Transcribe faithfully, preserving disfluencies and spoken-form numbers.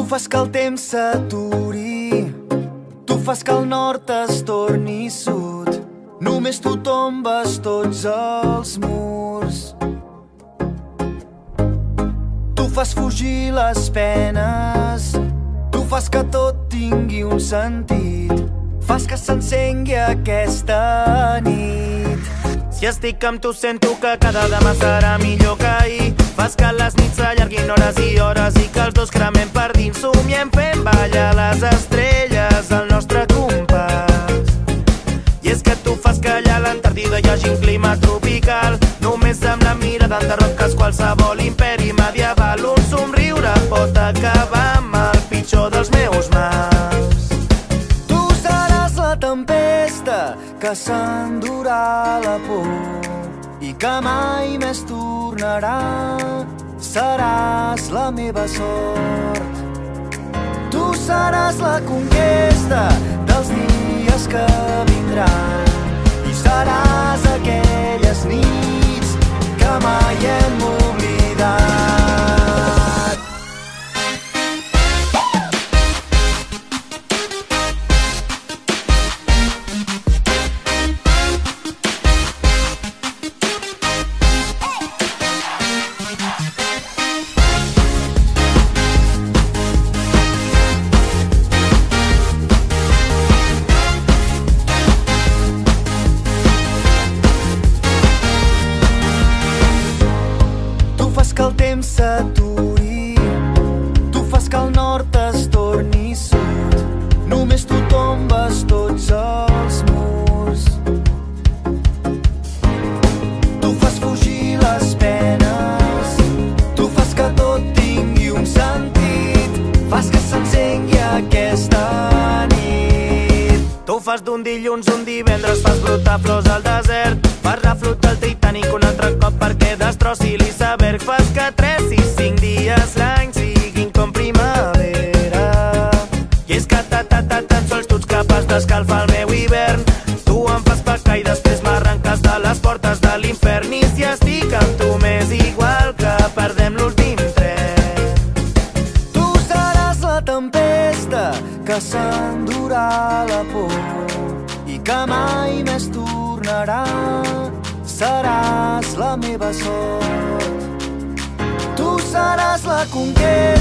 Tu fas que el temps s'aturi, tu fas que el nord es torni sud. Només tu tombes tots els murs. Tu fas fugir les penes, tu fas que tot tingui un sentit. Fas que s'encengui aquesta nit. Si estic amb tu sento que cada demà serà millor que ahir. Fas que les nits s'allarguin hores i hores i que els dos cremem per dins. Somiem fent ballar les estrelles al nostre compàs. I és que tu fas que allà a l'Antàrtida hi hagi un clima tropical. Només amb la mirada enderroques qualsevol imperi medieval. Un somriure pot acabar amb el pitjor dels meus mals. Tu seràs la tempesta que s'endurà la por i que mai més tornarà. Seràs la meva sort. Tu seràs la conquesta dels dies que vindran i seràs aquelles nits que mai hem oblidat. Que el temps s'aturi, tu fas que el nord es torni sud. Només tu tombes tots els murs. Tu fas fugir les penes, tu fas que tot tingui un sentit. Fas que s'encengui aquesta nit. Tu fas d'un dilluns un divendres, fas brotar flors al desert. Fas reflotar el Titanic un altre cop perquè destrossi l'iceberg. Fas que tres i cinc dies l'any siguin com primavera. I és que ta ta ta tan sols tu ets capaç d'escalfar el meu hivern. Tu em fas pecar i després m'arrenques de les portes de l'infern. I si estic amb tu m'és igual que perdem l'últim tren. Tu seràs la tempesta que s'endurà la por i que mai més tornarà. Seràs la meva sort. Tu seràs la conquesta